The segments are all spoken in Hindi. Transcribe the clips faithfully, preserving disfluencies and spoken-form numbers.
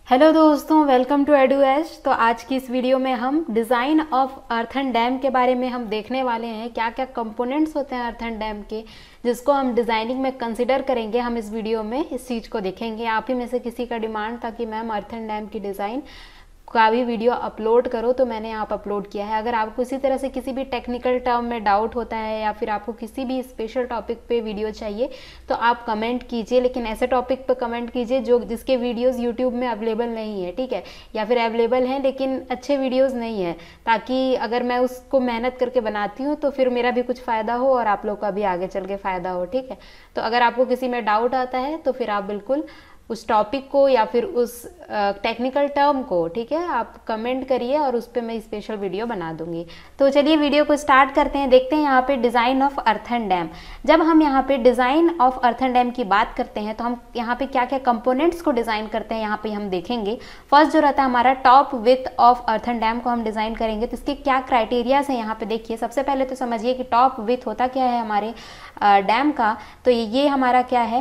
हेलो दोस्तों, वेलकम टू एडुएज। तो आज की इस वीडियो में हम डिज़ाइन ऑफ अर्थन डैम के बारे में हम देखने वाले हैं। क्या क्या कंपोनेंट्स होते हैं अर्थन डैम के, जिसको हम डिज़ाइनिंग में कंसिडर करेंगे। हम इस वीडियो में इस चीज़ को देखेंगे। आप ही में से किसी का डिमांड था कि मैम अर्थन डैम की डिज़ाइन का भी वीडियो अपलोड करो, तो मैंने यहाँ पर अपलोड किया है। अगर आपको इसी तरह से किसी भी टेक्निकल टर्म में डाउट होता है या फिर आपको किसी भी स्पेशल टॉपिक पे वीडियो चाहिए तो आप कमेंट कीजिए, लेकिन ऐसे टॉपिक पे कमेंट कीजिए जो जिसके वीडियोस यूट्यूब में अवेलेबल नहीं है, ठीक है, या फिर अवेलेबल हैं लेकिन अच्छे वीडियोस नहीं है, ताकि अगर मैं उसको मेहनत करके बनाती हूँ तो फिर मेरा भी कुछ फ़ायदा हो और आप लोग का भी आगे चल के फ़ायदा हो, ठीक है। तो अगर आपको किसी में डाउट आता है तो फिर आप बिल्कुल उस टॉपिक को या फिर उस टेक्निकल टर्म को, ठीक है, आप कमेंट करिए और उस पर मैं स्पेशल वीडियो बना दूंगी। तो चलिए वीडियो को स्टार्ट करते हैं। देखते हैं यहाँ पे डिज़ाइन ऑफ अर्थन डैम। जब हम यहाँ पे डिज़ाइन ऑफ अर्थन डैम की बात करते हैं तो हम यहाँ पे क्या क्या कंपोनेंट्स को डिज़ाइन करते हैं यहाँ पे हम देखेंगे। फर्स्ट जो रहता है हमारा top width of earthen dam को हम डिज़ाइन करेंगे, तो इसके क्या क्राइटेरियाज हैं यहाँ पे देखिए। सबसे पहले तो समझिए कि टॉप विथ होता क्या है हमारे डैम का। तो ये हमारा क्या है,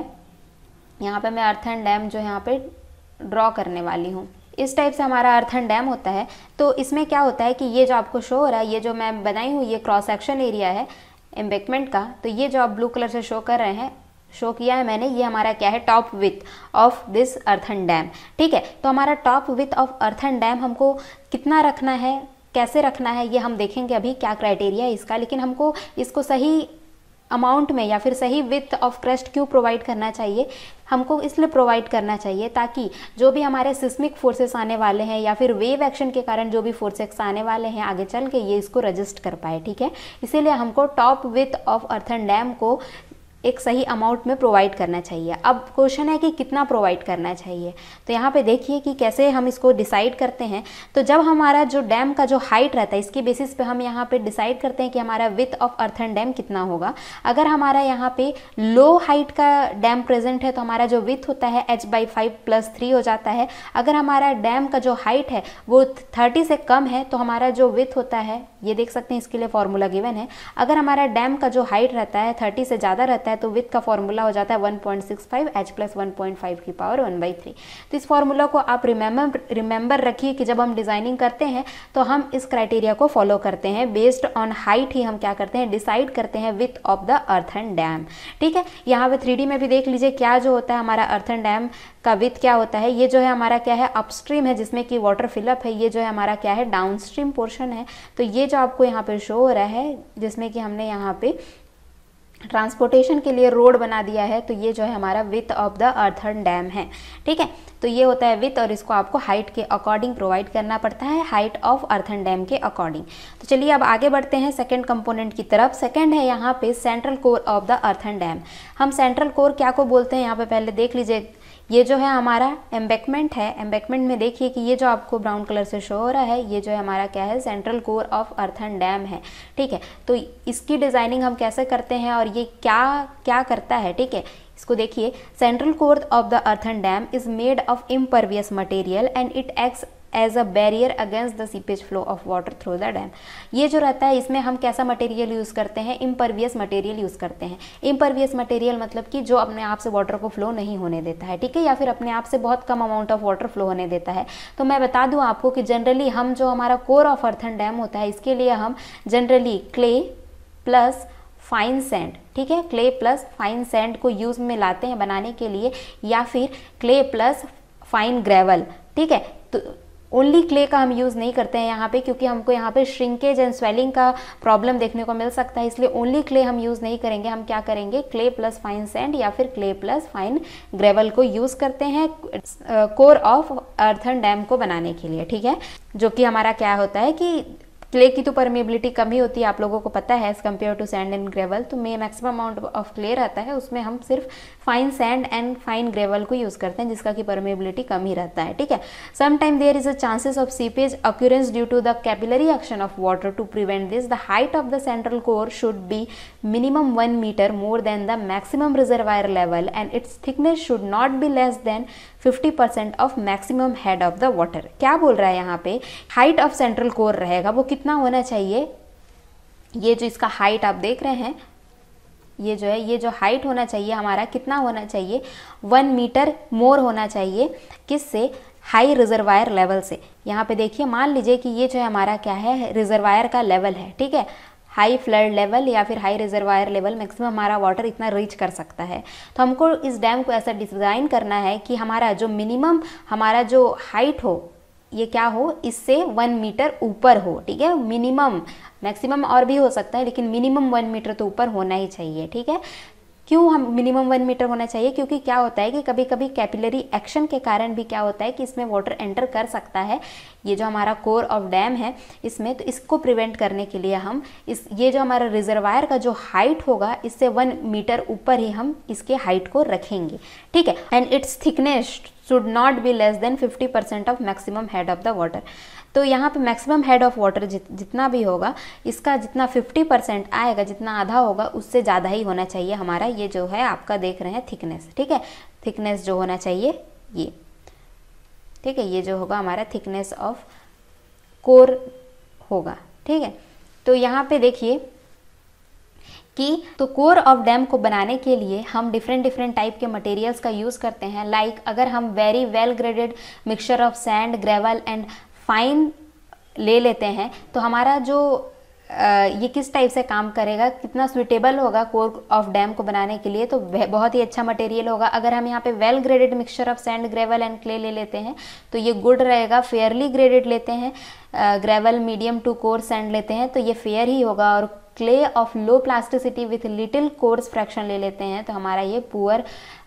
यहाँ पे मैं अर्थन डैम जो यहाँ पे ड्रॉ करने वाली हूँ, इस टाइप से हमारा अर्थन डैम होता है। तो इसमें क्या होता है कि ये जो आपको शो हो रहा है, ये जो मैं बनाई हूँ, ये क्रॉस सेक्शन एरिया है एम्बैंकमेंट का। तो ये जो आप ब्लू कलर से शो कर रहे हैं, शो किया है मैंने, ये हमारा क्या है, top width of this earthen dam, ठीक है। तो हमारा top width of earthen dam हमको कितना रखना है, कैसे रखना है, ये हम देखेंगे अभी क्या क्राइटेरिया है इसका। लेकिन हमको इसको सही अमाउंट में या फिर सही विथ ऑफ क्रस्ट क्यों प्रोवाइड करना चाहिए, हमको इसलिए प्रोवाइड करना चाहिए ताकि जो भी हमारे सिस्मिक फोर्सेस आने वाले हैं या फिर वेव एक्शन के कारण जो भी फोर्सेस आने वाले हैं आगे चल के, ये इसको रजिस्ट कर पाए, ठीक है। इसीलिए हमको top width of earthen dam को एक सही अमाउंट में प्रोवाइड करना चाहिए। अब क्वेश्चन है कि कितना प्रोवाइड करना चाहिए। तो यहाँ पे देखिए कि कैसे हम इसको डिसाइड करते हैं। तो जब हमारा जो डैम का जो हाइट रहता है, इसके बेसिस पे हम यहाँ पे डिसाइड करते हैं कि हमारा विथ ऑफ अर्थन डैम कितना होगा। अगर हमारा यहाँ पे लो हाइट का डैम प्रेजेंट है तो हमारा जो विथ होता है H by five plus three हो जाता है। अगर हमारा डैम का जो हाइट है वो थर्टी से कम है तो हमारा जो विथ होता है, ये देख सकते हैं, इसके लिए फॉर्मूला गिवन है। अगर हमारा डैम का जो हाइट रहता है थर्टी से ज़्यादा रहता है तो विथ का फॉर्मूला हो जाता है one point six five H plus one point five की पावर वन बाई थ्री। तो इस फॉर्मूला को आप रिमेंबर रिमेंबर रखिए कि जब हम डिजाइनिंग करते हैं तो हम इस क्राइटेरिया को फॉलो करते हैं। बेस्ड ऑन हाइट ही हम क्या करते हैं, डिसाइड करते हैं width of the earthen dam, ठीक है। यहाँ पे थ्री डी में भी देख लीजिए क्या जो होता है हमारा अर्थन डैम का विथ क्या होता है। ये जो है हमारा क्या है, अपस्ट्रीम है जिसमें कि वाटर फिलअप है। ये जो है हमारा क्या है, डाउनस्ट्रीम पोर्शन है। तो ये जो आपको यहाँ पे शो हो रहा है जिसमें कि हमने यहाँ पे ट्रांसपोर्टेशन के लिए रोड बना दिया है, तो ये जो है हमारा width of the earthen dam है, ठीक है। तो ये होता है विथ और इसको आपको हाइट के अकॉर्डिंग प्रोवाइड करना पड़ता है, हाइट ऑफ अर्थन डैम के अकॉर्डिंग। तो चलिए अब आगे बढ़ते हैं सेकंड कंपोनेंट की तरफ। सेकंड है यहाँ पे central core of the earthen dam. हम सेंट्रल कोर क्या को बोलते हैं यहाँ पे पहले देख लीजिए। ये जो है हमारा एम्बैंकमेंट है। एम्बैंकमेंट में देखिए कि ये जो आपको ब्राउन कलर से शो हो रहा है, ये जो है हमारा क्या है, central core of earthen dam है, ठीक है। तो इसकी डिजाइनिंग हम कैसे करते हैं और ये क्या क्या करता है, ठीक है, इसको देखिए। Central core of the earthen dam is made of impervious material and it acts as a barrier against the seepage flow of water through the dam. ये जो रहता है इसमें हम कैसा मटेरियल यूज़ करते हैं, इम्परवियस मटेरियल यूज़ करते हैं। इम्परवियस मटेरियल मतलब कि जो अपने आप से वाटर को फ्लो नहीं होने देता है, ठीक है, या फिर अपने आप से बहुत कम अमाउंट ऑफ वाटर फ्लो होने देता है। तो मैं बता दूं आपको कि जनरली हम जो हमारा कोर ऑफ अर्थन डैम होता है, इसके लिए हम generally clay plus fine sand, ठीक है, क्ले प्लस फाइन सैंड को यूज़ में लाते हैं बनाने के लिए, या फिर क्ले प्लस फाइन ग्रेवल, ठीक है। तो ओनली क्ले का हम यूज़ नहीं करते हैं यहाँ पे, क्योंकि हमको यहाँ पे श्रिंकेज एंड स्वेलिंग का प्रॉब्लम देखने को मिल सकता है, इसलिए ओनली क्ले हम यूज़ नहीं करेंगे। हम क्या करेंगे, क्ले प्लस फाइन सैंड या फिर क्ले प्लस फाइन ग्रेवल को यूज़ करते हैं कोर ऑफ अर्थन डैम को बनाने के लिए, ठीक है। जो कि हमारा क्या होता है कि क्ले की तो परमेबिलिटी कम ही होती है, आप लोगों को पता है, as compare to sand and gravel. तो में मैक्सिमम अमाउंट ऑफ क्ले रहता है, उसमें हम सिर्फ fine sand and fine gravel को यूज़ करते हैं जिसका कि परमेबिलिटी कम ही रहता है, ठीक है। Sometime there is a chances of seepage occurrence due to the capillary action of water. To prevent this the height of the central core should be minimum one metre more than the maximum reservoir level and its thickness should not be less than fifty percent of maximum head of the water. क्या बोल रहा है यहाँ पे, हाइट ऑफ सेंट्रल कोर रहेगा वो कितना होना चाहिए, ये जो इसका हाइट आप देख रहे हैं, ये जो है ये जो हाइट होना चाहिए हमारा कितना होना चाहिए, वन मीटर मोर होना चाहिए। किससे, हाई रिजर्वायर लेवल से। यहाँ पे देखिए, मान लीजिए कि ये जो है हमारा क्या है, रिजर्वायर का लेवल है, ठीक है, हाई फ्लड लेवल या फिर हाई रिजर्वायर लेवल, मैक्सिमम हमारा वाटर इतना रीच कर सकता है। तो हमको इस डैम को ऐसा डिज़ाइन करना है कि हमारा जो मिनिमम हमारा जो हाइट हो, ये क्या हो, इससे वन मीटर ऊपर हो, ठीक है, मिनिमम, मैक्सिमम और भी हो सकता है लेकिन मिनिमम वन मीटर तो ऊपर होना ही चाहिए, ठीक है। क्यों हम मिनिमम वन मीटर होना चाहिए, क्योंकि क्या होता है कि कभी कभी कैपिलरी एक्शन के कारण भी क्या होता है कि इसमें वाटर एंटर कर सकता है, ये जो हमारा कोर ऑफ डैम है इसमें, तो इसको प्रिवेंट करने के लिए हम इस ये जो हमारा रिजर्वायर का जो हाइट होगा इससे वन मीटर ऊपर ही हम इसके हाइट को रखेंगे, ठीक है। And its thickness should not be less than fifty percent of maximum head of the water. तो यहाँ पे मैक्सिमम हेड ऑफ वाटर जित, जितना भी होगा इसका जितना फिफ्टी परसेंट आएगा, जितना आधा होगा उससे ज़्यादा ही होना चाहिए हमारा ये जो है आपका देख रहे हैं थिकनेस, ठीक है, थिकनेस जो होना चाहिए ये, ठीक है, ये जो होगा हमारा थिकनेस ऑफ कोर होगा, ठीक है। तो यहाँ पे देखिए कि तो कोर ऑफ डैम को बनाने के लिए हम डिफरेंट डिफरेंट टाइप के मटेरियल्स का यूज़ करते हैं। लाइक like, अगर हम very well graded mixture of sand, gravel and fine ले लेते हैं तो हमारा जो आ, ये किस टाइप से काम करेगा, कितना सुइटेबल होगा कोर ऑफ डैम को बनाने के लिए, तो बहुत ही अच्छा मटेरियल होगा। अगर हम यहाँ पे well graded mixture of sand, gravel and clay ले लेते हैं तो ये गुड रहेगा। फेयरली ग्रेडेड लेते हैं, gravel medium to coarse sand लेते हैं तो ये फेयर ही होगा। और clay of low plasticity with little coarse fraction ले लेते हैं तो हमारा ये पुअर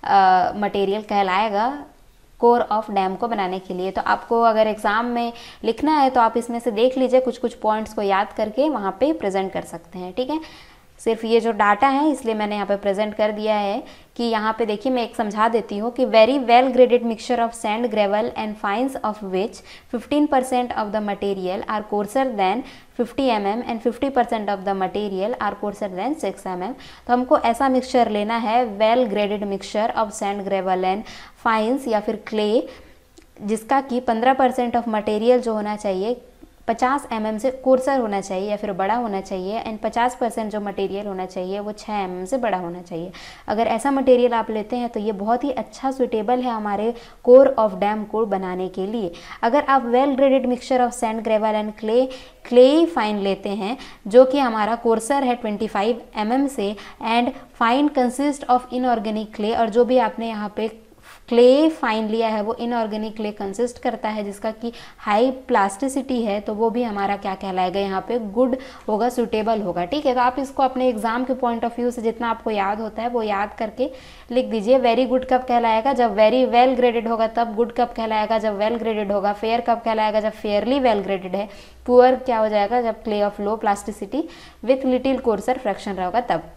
मटेरियल कहलाएगा कोर ऑफ डैम को बनाने के लिए। तो आपको अगर एग्जाम में लिखना है तो आप इसमें से देख लीजिए, कुछ कुछ पॉइंट्स को याद करके वहाँ पे प्रेजेंट कर सकते हैं, ठीक है। सिर्फ ये जो डाटा है इसलिए मैंने यहाँ पे प्रेजेंट कर दिया है कि यहाँ पे देखिए मैं एक समझा देती हूँ कि very well graded mixture of sand, gravel and fines of which fifteen percent of the material are coarser than fifty M M and fifty percent of the material are coarser than six M M. तो हमको ऐसा मिक्सचर लेना है, well graded mixture of sand, gravel and fines या फिर क्ले, जिसका कि पंद्रह परसेंट ऑफ मटेरियल जो होना चाहिए पचास एम एम से कोर्सर होना चाहिए या फिर बड़ा होना चाहिए, एंड पचास परसेंट जो मटेरियल होना चाहिए वो छः एम एम से बड़ा होना चाहिए। अगर ऐसा मटेरियल आप लेते हैं तो ये बहुत ही अच्छा सुटेबल है हमारे कोर ऑफ डैम को बनाने के लिए। अगर आप well graded mixture of sand, gravel and clay clay fine लेते हैं जो कि हमारा कोर्सर है पच्चीस एम एम से, and fine consist of inorganic clay, और जो भी आपने यहाँ पे क्ले फाइन लिया है वो इनऑर्गेनिक क्ले कंसिस्ट करता है जिसका कि हाई प्लास्टिसिटी है, तो वो भी हमारा क्या कहलाएगा, यहाँ पे गुड होगा, सुटेबल होगा, ठीक है। तो आप इसको अपने एग्जाम के पॉइंट ऑफ व्यू से जितना आपको याद होता है वो याद करके लिख दीजिए। वेरी गुड कब कहलाएगा, जब वेरी वेल ग्रेडेड होगा, तब गुड कब कहलाएगा, जब वेल ग्रेडेड होगा। फेयर कब कहलाएगा, जब फेयरली वेल ग्रेडेड है। पुअर क्या हो जाएगा, जब clay of low plasticity with little coarser fraction रहेगा तब।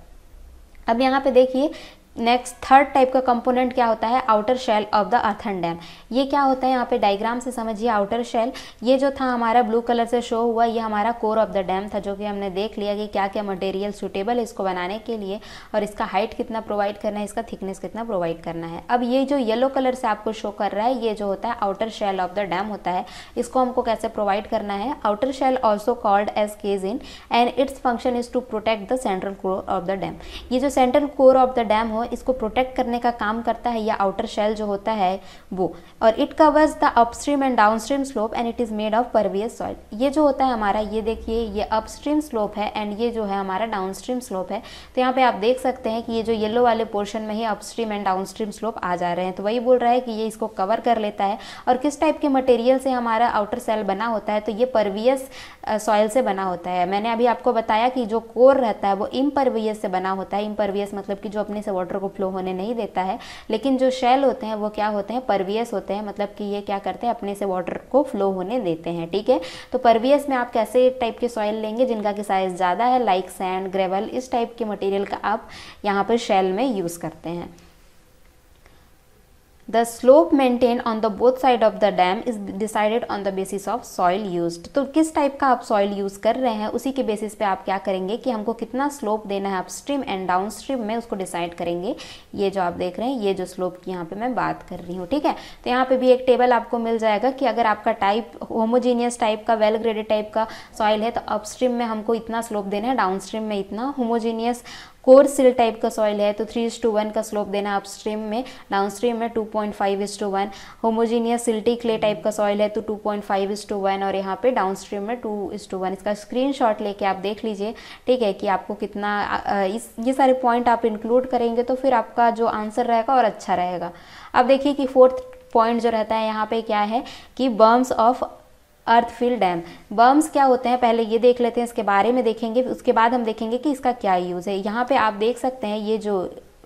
अब यहाँ पे देखिए नेक्स्ट थर्ड टाइप का कंपोनेंट क्या होता है, outer shell of the earthen dam. ये क्या होता है, यहाँ पे डायग्राम से समझिए। आउटर शेल ये जो था हमारा ब्लू कलर से शो हुआ, ये हमारा कोर ऑफ द डैम था, जो कि हमने देख लिया कि क्या क्या मटेरियल सुटेबल है इसको बनाने के लिए, और इसका हाइट कितना प्रोवाइड करना है, इसका थिकनेस कितना प्रोवाइड करना है। अब ये जो येलो कलर से आपको शो कर रहा है, ये जो होता है outer shell of the dam होता है। इसको हमको कैसे प्रोवाइड करना है, outer shell also called as casing and its function is to protect the central core of the dam. ये जो central core of the dam हो इसको प्रोटेक्ट करने का काम करता है या आउटर शेल जो होता है वो, और it covers the upstream and downstream slope and it is made of pervious soil. ये जो होता है हमारा, ये देखिए ये अपस्ट्रीम स्लोप है एंड ये जो है हमारा डाउनस्ट्रीम स्लोप है। तो यहाँ पे आप देख सकते हैं कि ये जो येलो वाले पोर्शन में ही अपस्ट्रीम एंड डाउनस्ट्रीम स्लोप आ जा रहे हैं, तो वही बोल रहा है कि ये इसको कवर कर लेता है। और किस टाइप के मटेरियल से हमारा आउटर शेल बना होता है, तो ये परवियस सॉइल से बना होता है। मैंने अभी आपको बताया कि जो कोर रहता है वो इम्परवियस से बना होता है। इम्परवियस मतलब कि जो अपने से वाटर को फ्लो होने नहीं देता है, लेकिन जो शेल होते हैं वो क्या होते हैं, परवियस होते हैं, मतलब कि ये क्या करते हैं, अपने से वाटर को फ्लो होने देते हैं, ठीक है। तो परवियस में आप कैसे टाइप के सॉइल लेंगे, जिनका की साइज ज़्यादा है, लाइक सैंड, ग्रेवल, इस टाइप के मटेरियल का आप यहाँ पर शेल में यूज़ करते हैं। The slope maintained on the both side of the dam is decided on the basis of soil used। तो किस टाइप का आप सॉइल यूज़ कर रहे हैं उसी के बेसिस पे आप क्या करेंगे कि हमको कितना स्लोप देना है अपस्ट्रीम एंड डाउनस्ट्रीम में, उसको डिसाइड करेंगे। ये जो आप देख रहे हैं, ये जो स्लोप की यहाँ पे मैं बात कर रही हूँ, ठीक है। तो यहाँ पे भी एक टेबल आपको मिल जाएगा कि अगर आपका टाइप होमोजीनियस टाइप का, वेल ग्रेडेड टाइप का सॉइल है तो अपस्ट्रीम में हमको इतना स्लोप देना है, डाउनस्ट्रीम में इतना। होमोजीनियस कोर सिल टाइप का सॉइल है तो थ्री इज टू वन का स्लोप देना अपस्ट्रीम में, डाउनस्ट्रीम में two point five is to one. Homogeneous silty clay type का सॉइल है तो two point five is to one और यहाँ पे डाउनस्ट्रीम में टू इज टू वन। इसका स्क्रीनशॉट लेके आप देख लीजिए, ठीक है, कि आपको कितना इस ये सारे पॉइंट आप इंक्लूड करेंगे तो फिर आपका जो आंसर रहेगा और अच्छा रहेगा। अब देखिए कि फोर्थ पॉइंट जो रहता है यहाँ पे क्या है कि berms of earth fill dam. Berms क्या होते हैं पहले ये देख लेते हैं, इसके बारे में देखेंगे, उसके बाद हम देखेंगे कि इसका क्या यूज़ है। यहाँ पे आप देख सकते हैं ये जो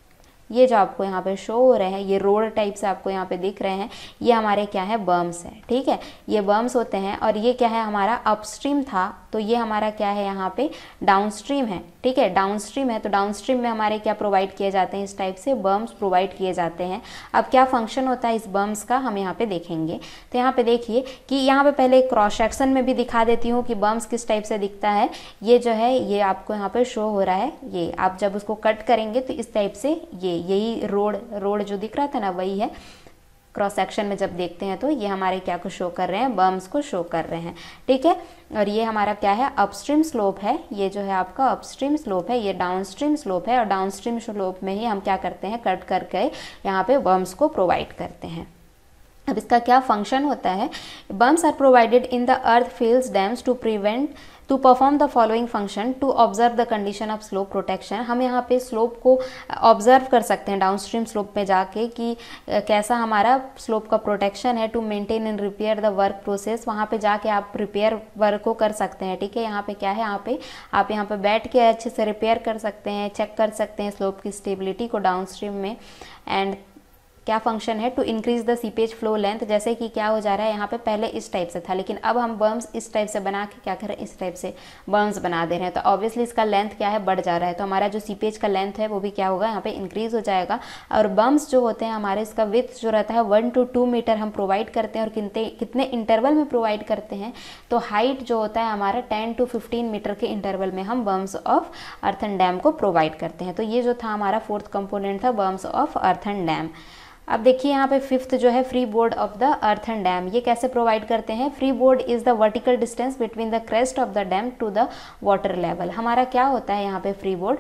ये जो आपको यहाँ पे शो हो रहे हैं, ये रोड टाइप से आपको यहाँ पे दिख रहे हैं, ये हमारे क्या है बर्म्स है, ठीक है, ये बर्म्स होते हैं। और ये क्या है हमारा अपस्ट्रीम था तो ये हमारा क्या है यहाँ पे डाउनस्ट्रीम है, ठीक है, डाउनस्ट्रीम है। तो डाउनस्ट्रीम में हमारे क्या प्रोवाइड किए जाते हैं, इस टाइप से बर्म्स प्रोवाइड किए जाते हैं। अब क्या फंक्शन होता है इस बर्म्स का हम यहाँ पे देखेंगे। तो यहाँ पे देखिए कि यहाँ पे पहले क्रॉस सेक्शन में भी दिखा देती हूँ कि बर्म्स किस टाइप से दिखता है। ये जो है ये आपको यहाँ पे शो हो रहा है, ये आप जब उसको कट करेंगे तो इस टाइप से ये यही रोड रोड जो दिख रहा था ना वही है। क्रॉस सेक्शन में जब देखते हैं तो ये हमारे क्या को शो कर रहे हैं, बर्म्स को शो कर रहे हैं, ठीक है। और ये हमारा क्या है अपस्ट्रीम स्लोप है, ये जो है आपका अपस्ट्रीम स्लोप है, ये डाउनस्ट्रीम स्लोप है। और डाउनस्ट्रीम स्लोप में ही हम क्या करते हैं कट करके यहाँ पे बर्म्स को प्रोवाइड करते हैं। अब इसका क्या फंक्शन होता है, berms are provided in the earth fills dams to prevent to perform the following function to observe the condition of slope protection. हम यहाँ पे स्लोप को ऑब्जर्व कर सकते हैं डाउनस्ट्रीम स्लोप में जाके कि कैसा हमारा स्लोप का प्रोटेक्शन है। To maintain and repair the work process, वहाँ पे जाके आप रिपेयर वर्क को कर सकते हैं, ठीक है। यहाँ पे क्या है, यहाँ पे आप यहाँ पे बैठ के अच्छे से रिपेयर कर सकते हैं, चेक कर सकते हैं स्लोप की स्टेबिलिटी को डाउनस्ट्रीम में। एंड क्या फंक्शन है to increase the seepage flow length, जैसे कि क्या हो जा रहा है यहाँ पे पहले इस टाइप से था लेकिन अब हम बर्म्स इस टाइप से बना के क्या कर रहे हैं, इस टाइप से बर्म्स बना दे रहे हैं। तो ऑब्वियसली इसका लेंथ क्या है बढ़ जा रहा है, तो हमारा जो सीपेज का लेंथ है वो भी क्या होगा यहाँ पे इंक्रीज हो जाएगा। और बर्म्स जो होते हैं हमारे इसका विड्थ जो रहता है वन टू टू मीटर हम प्रोवाइड करते हैं। और कितने कितने इंटरवल में प्रोवाइड करते हैं, तो हाइट जो होता है हमारा टेन टू फिफ्टीन मीटर के इंटरवल में हम बर्म्स ऑफ अर्थन डैम को प्रोवाइड करते हैं। तो ये जो था हमारा फोर्थ कंपोनेंट था बर्म्स ऑफ अर्थन डैम। अब देखिए यहाँ पे फिफ्थ जो है free board of the earthen dam, ये कैसे प्रोवाइड करते हैं। Free board is the vertical distance between the crest of the dam to the water level. हमारा क्या होता है यहाँ पे फ्री बोर्ड,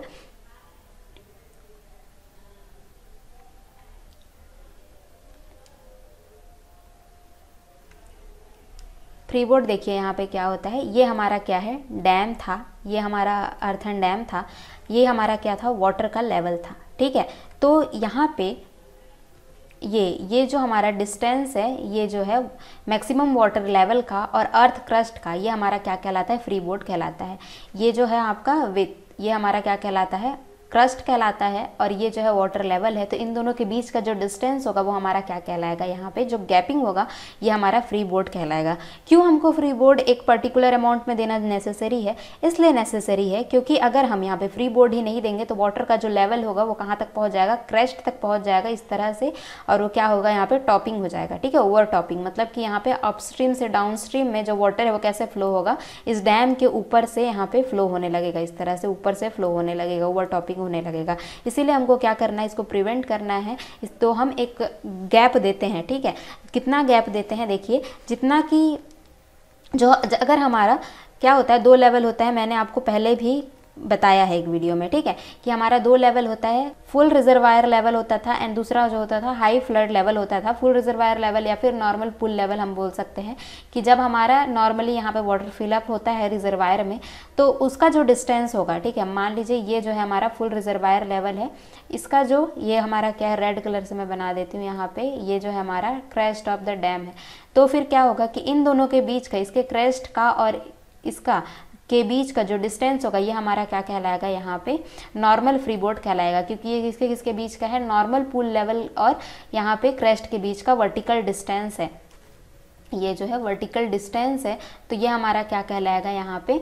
फ्री बोर्ड देखिए यहाँ पे क्या होता है, ये हमारा क्या है डैम था, ये हमारा अर्थन डैम था, ये हमारा क्या था वाटर का लेवल था, ठीक है। तो यहाँ पे ये ये जो हमारा डिस्टेंस है, ये जो है मैक्सिमम वाटर लेवल का और अर्थ क्रस्ट का, ये हमारा क्या कहलाता है फ्री बोर्ड कहलाता है। ये जो है आपका विथ, ये हमारा क्या कहलाता है क्रस्ट कहलाता है। और ये जो है वाटर लेवल है, तो इन दोनों के बीच का जो डिस्टेंस होगा वो हमारा क्या कहलाएगा, यहाँ पे जो गैपिंग होगा ये हमारा फ्री बोर्ड कहलाएगा। क्यों हमको फ्री बोर्ड एक पर्टिकुलर अमाउंट में देना नेसेसरी है, इसलिए नेसेसरी है क्योंकि अगर हम यहाँ पे फ्री बोर्ड ही नहीं देंगे तो वाटर का जो लेवल होगा वो कहाँ तक पहुँच जाएगा, क्रेस्ट तक पहुँच जाएगा इस तरह से। और वो क्या होगा यहाँ पे टॉपिंग हो जाएगा, ठीक है, ओवर टॉपिंग, मतलब कि यहाँ पे अपस्ट्रीम से डाउनस्ट्रीम में जो वाटर है वो कैसे फ्लो होगा, इस डैम के ऊपर से यहाँ पे फ्लो होने लगेगा, इस तरह से ऊपर से फ्लो होने लगेगा, ओवर टॉपिंग होने लगेगा। इसीलिए हमको क्या करना है, इसको प्रिवेंट करना है। इस तो हम एक गैप देते हैं, ठीक है। कितना गैप देते हैं, देखिए जितना कि जो अगर हमारा क्या होता है दो लेवल होता है, मैंने आपको पहले भी बताया है एक वीडियो में, ठीक है, कि हमारा दो लेवल होता है, फुल रिजर्वायर लेवल होता था एंड दूसरा जो होता था हाई फ्लड लेवल होता था। फुल रिजर्वायर लेवल या फिर नॉर्मल पुल लेवल हम बोल सकते हैं कि जब हमारा नॉर्मली यहाँ पे वाटर फिलअप होता है रिजर्वायर में तो उसका जो डिस्टेंस होगा, ठीक है, मान लीजिए ये जो है हमारा फुल रिजर्वायर लेवल है, इसका जो ये हमारा क्या है रेड कलर से मैं बना देती हूँ यहाँ पे, ये जो है हमारा क्रेस्ट ऑफ द डैम है। तो फिर क्या होगा कि इन दोनों के बीच का, इसके क्रेस्ट का और इसका के बीच का जो डिस्टेंस होगा ये हमारा क्या कहलाएगा, यहाँ पे नॉर्मल फ्री बोर्ड कहलाएगा, क्योंकि ये किसके किसके बीच का है, नॉर्मल पूल लेवल और यहाँ पे क्रेस्ट के बीच का वर्टिकल डिस्टेंस है, ये जो है वर्टिकल डिस्टेंस है। तो ये हमारा क्या कहलाएगा, यहाँ पे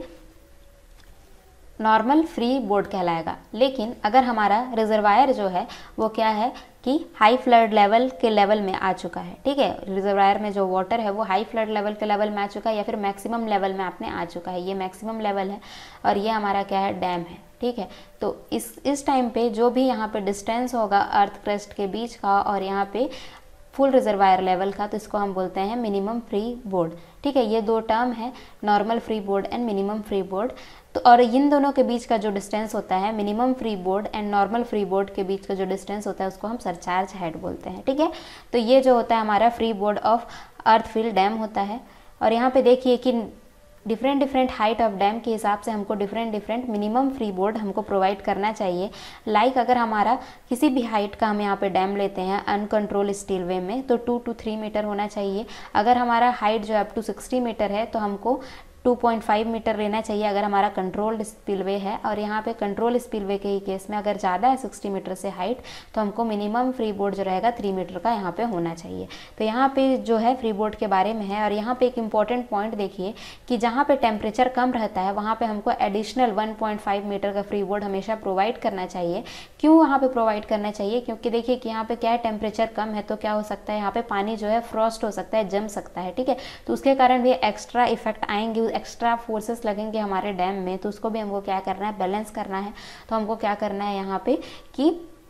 नॉर्मल फ्री बोर्ड कहलाएगा। लेकिन अगर हमारा रिजर्वायर जो है वो क्या है कि हाई फ्लड लेवल के लेवल में आ चुका है, ठीक है, रिजर्वायर में जो वाटर है वो हाई फ्लड लेवल के लेवल में आ चुका है या फिर मैक्सिमम लेवल में आपने आ चुका है, ये मैक्सिमम लेवल है और ये हमारा क्या है डैम है, ठीक है। तो इस इस टाइम पे जो भी यहाँ पे डिस्टेंस होगा अर्थ क्रेस्ट के बीच का और यहाँ पे फुल रिजर्वायर लेवल का, तो इसको हम बोलते हैं मिनिमम फ्री बोर्ड, ठीक है। ये दो टर्म है, normal free board and minimum free board. तो और इन दोनों के बीच का जो डिस्टेंस होता है, minimum free board and normal free board के बीच का जो डिस्टेंस होता है उसको हम सरचार्ज हेड बोलते हैं। ठीक है, तो ये जो होता है हमारा free board of earthfill dam होता है। और यहाँ पे देखिए कि different different height of dam के हिसाब से हमको different different minimum free board हमको प्रोवाइड करना चाहिए। लाइक like अगर हमारा किसी भी हाइट का हम यहाँ पे डैम लेते हैं अनकंट्रोल स्टील वे में तो टू टू थ्री मीटर होना चाहिए। अगर हमारा हाइट जो है अप टू सिक्सटी मीटर है तो हमको टू पॉइंट फाइव मीटर लेना चाहिए अगर हमारा कंट्रोल्ड स्पिलवे है। और यहाँ पे कंट्रोल स्पिलवे के ही केस में अगर ज़्यादा है सिक्सटी मीटर से हाइट तो हमको मिनिमम फ्री बोर्ड जो रहेगा थ्री मीटर का यहाँ पे होना चाहिए। तो यहाँ पे जो है फ्री बोर्ड के बारे में है। और यहाँ पे एक इम्पॉर्टेंट पॉइंट देखिए कि जहाँ पे टेम्परेचर कम रहता है वहाँ पे हमको additional one point five metre का फ्री बोर्ड हमेशा प्रोवाइड करना चाहिए। क्यों वहाँ पे प्रोवाइड करना चाहिए? क्योंकि देखिए कि यहाँ पे क्या है, टेम्परेचर कम है तो क्या हो सकता है, यहाँ पे पानी जो है फ्रॉस्ट हो सकता है, जम सकता है। ठीक है, तो उसके कारण भी एक्स्ट्रा इफेक्ट आएंगे, एक्स्ट्रा फोर्सेस लगेंगे हमारे डैम में, तो उसको भी हमको क्या करना है, बैलेंस करना है। तो हमको क्या करना है यहाँ पे कि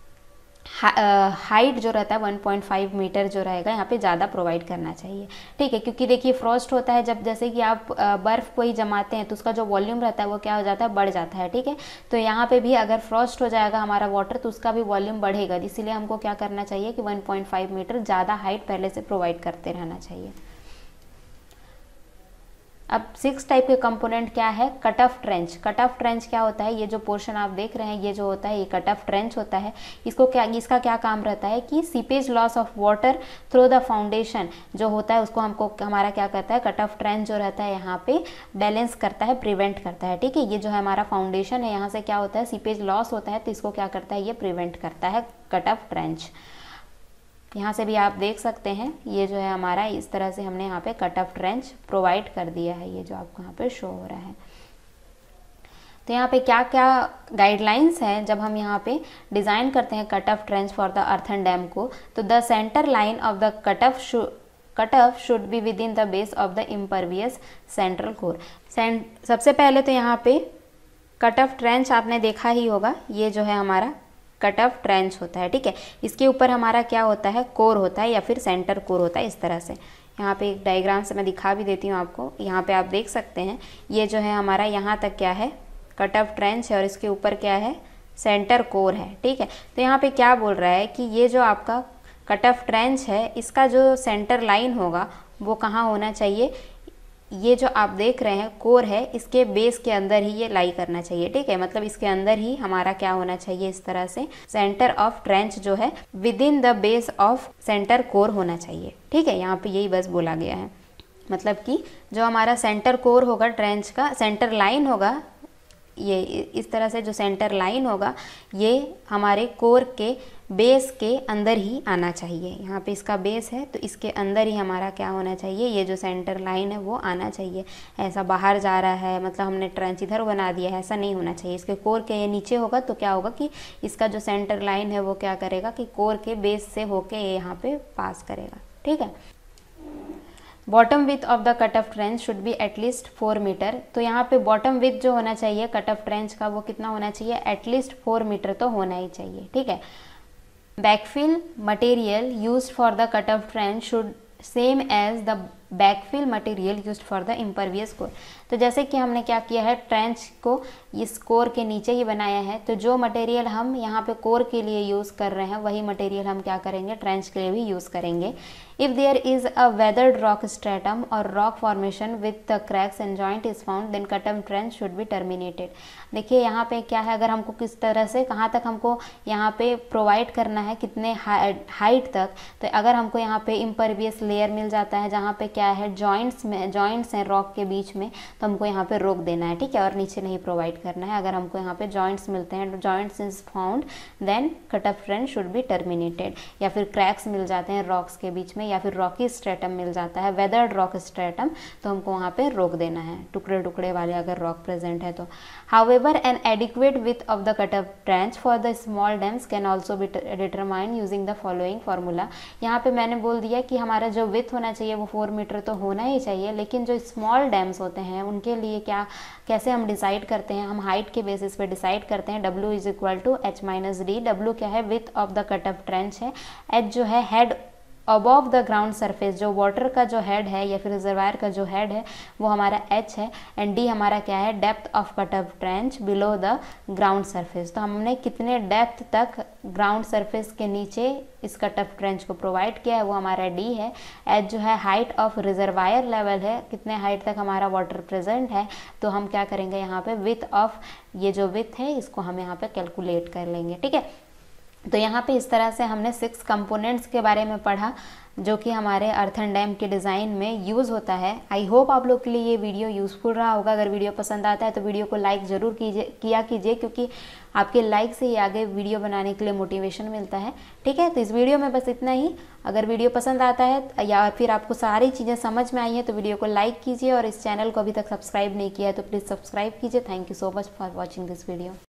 हाइट जो रहता है वन पॉइंट फाइव मीटर जो रहेगा यहाँ पे ज़्यादा प्रोवाइड करना चाहिए। ठीक है, क्योंकि देखिए फ्रॉस्ट होता है जब, जैसे कि आप बर्फ़ को ही जमाते हैं तो उसका जो वॉल्यूम रहता है वो क्या हो जाता है, बढ़ जाता है। ठीक है, तो यहाँ पे भी अगर फ्रॉस्ट हो जाएगा हमारा वाटर तो उसका भी वॉल्यूम बढ़ेगा। इसीलिए हमको क्या करना चाहिए कि वन पॉइंट फाइव मीटर ज़्यादा हाइट पहले से प्रोवाइड करते रहना चाहिए। अब सिक्स टाइप के कंपोनेंट क्या है, cut off trench. Cut off trench क्या होता है, ये जो पोर्शन आप देख रहे हैं ये जो होता है ये कट ऑफ ट्रेंच होता है। इसको क्या, इसका क्या काम रहता है कि seepage loss of water through the foundation जो होता है उसको हमको हमारा क्या करता है, कट ऑफ ट्रेंच जो रहता है यहाँ पे बैलेंस करता है, प्रिवेंट करता है। ठीक है, ये जो है हमारा फाउंडेशन है, यहाँ से क्या होता है, सीपेज लॉस होता है तो इसको क्या करता है, ये प्रिवेंट करता है कट ऑफ ट्रेंच। यहाँ से भी आप देख सकते हैं ये जो है हमारा इस तरह से हमने यहाँ पे कट ऑफ ट्रेंच प्रोवाइड कर दिया है, ये जो आपको यहाँ पे शो हो रहा है। तो यहाँ पे क्या क्या गाइडलाइंस हैं जब हम यहाँ पे डिज़ाइन करते हैं cut off trench for the earthen dam को, तो the centre line of the cut off cut off should be within the base of the impervious central core. सबसे पहले तो यहाँ पे कट ऑफ ट्रेंच आपने देखा ही होगा, ये जो है हमारा कट ऑफ ट्रेंच होता है। ठीक है, इसके ऊपर हमारा क्या होता है, कोर होता है या फिर सेंटर कोर होता है। इस तरह से यहाँ पे एक डायग्राम से मैं दिखा भी देती हूँ आपको, यहाँ पे आप देख सकते हैं ये जो है हमारा यहाँ तक क्या है, कट ऑफ ट्रेंच है और इसके ऊपर क्या है, सेंटर कोर है। ठीक है, तो यहाँ पे क्या बोल रहा है कि ये जो आपका कट ऑफ ट्रेंच है इसका जो सेंटर लाइन होगा वो कहाँ होना चाहिए, ये जो आप देख रहे हैं कोर है इसके बेस के अंदर ही ये लाई करना चाहिए। ठीक है, मतलब इसके अंदर ही हमारा क्या होना चाहिए, इस तरह से सेंटर ऑफ ट्रेंच जो है within the base of centre core होना चाहिए। ठीक है, यहाँ पे यही बस बोला गया है, मतलब कि जो हमारा सेंटर कोर होगा ट्रेंच का, सेंटर लाइन होगा, ये इस तरह से जो सेंटर लाइन होगा ये हमारे कोर के बेस के अंदर ही आना चाहिए। यहाँ पे इसका बेस है तो इसके अंदर ही हमारा क्या होना चाहिए, ये जो सेंटर लाइन है वो आना चाहिए। ऐसा बाहर जा रहा है मतलब हमने ट्रेंच इधर बना दिया है, ऐसा नहीं होना चाहिए। इसके कोर के ये नीचे होगा तो क्या होगा कि इसका जो सेंटर लाइन है वो क्या करेगा कि कोर के बेस से होके ये यहाँ पे पास करेगा। ठीक है, bottom width of the cut off trench should be at least four metre. तो यहाँ पे बॉटम विथ जो होना चाहिए कट ऑफ ट्रेंच का वो कितना होना चाहिए, एटलीस्ट फोर मीटर तो होना ही चाहिए। ठीक है, backfill material used for the cut off trench should same as the backfill material used for the impervious core. तो जैसे कि हमने क्या किया है, ट्रेंच को इस कोर के नीचे ही बनाया है, तो जो मटेरियल हम यहाँ पे कोर के लिए यूज़ कर रहे हैं वही मटेरियल हम क्या करेंगे, ट्रेंच के लिए भी यूज़ करेंगे। If there is a weathered rock stratum और rock formation with the cracks and joint is found then cut off trench should be terminated. देखिए यहाँ पे क्या है, अगर हमको किस तरह से कहाँ तक हमको यहाँ पे प्रोवाइड करना है, कितने हाइट तक, तो अगर हमको यहाँ पे इम्परवियस लेयर मिल जाता है जहाँ पे क्या है जॉइंट्स में जॉइंट्स हैं रॉक के बीच में, तो हमको यहाँ पे रोक देना है। ठीक है, और नीचे नहीं प्रोवाइड करना है। अगर हमको यहाँ पे जॉइंट्स मिलते हैं, joints is found then cut off trench should be terminated. या फिर क्रैक्स मिल जाते हैं रॉक्स के बीच में, या फिर रॉकी स्ट्रेटम मिल जाता है, वेदर्ड रॉक स्ट्रेटम, तो हमको वहाँ पे रोक देना है, टुकड़े टुकड़े वाले अगर रॉक प्रेजेंट है तो। However an adequate width of the cut off trench for the small dams can also be determine using the following formula. यहाँ पे मैंने बोल दिया कि हमारा जो विथ होना चाहिए वो फोर मीटर तो होना ही चाहिए, लेकिन जो स्मॉल डैम्स होते हैं उनके लिए क्या, कैसे हम डिसाइड करते हैं, हम हाइट के बेसिस पे डिसाइड करते हैं। W is equal to H minus D. W क्या है, width of the cut off trench है, एच जो है head above the ground surface, जो वाटर का जो हेड है या फिर रिजर्वायर का जो हेड है वो हमारा एच है, एंड डी हमारा क्या है, depth of cut off trench below the ground surface. तो हमने कितने डेप्थ तक ग्राउंड सरफेस के नीचे इस कट ऑफ ट्रेंच को प्रोवाइड किया है वो हमारा डी है। एच जो है हाइट ऑफ रिजर्वायर लेवल है, कितने हाइट तक हमारा वाटर प्रेजेंट है, तो हम क्या करेंगे यहाँ पे विथ ऑफ, ये जो विथ है इसको हम यहाँ पे कैलकुलेट कर लेंगे, ठीक है। तो यहाँ पे इस तरह से हमने सिक्स कंपोनेंट्स के बारे में पढ़ा जो कि हमारे अर्थन डैम के डिज़ाइन में यूज़ होता है। आई होप आप लोग के लिए ये वीडियो यूज़फुल रहा होगा। अगर वीडियो पसंद आता है तो वीडियो को लाइक ज़रूर कीजिए किया कीजिए क्योंकि आपके लाइक से ही आगे वीडियो बनाने के लिए मोटिवेशन मिलता है, ठीक है। तो इस वीडियो में बस इतना ही। अगर वीडियो पसंद आता है या फिर आपको सारी चीज़ें समझ में आई हैं तो वीडियो को लाइक कीजिए, और इस चैनल को अभी तक सब्सक्राइब नहीं किया है तो प्लीज़ सब्सक्राइब कीजिए। Thank you so much for watching this video.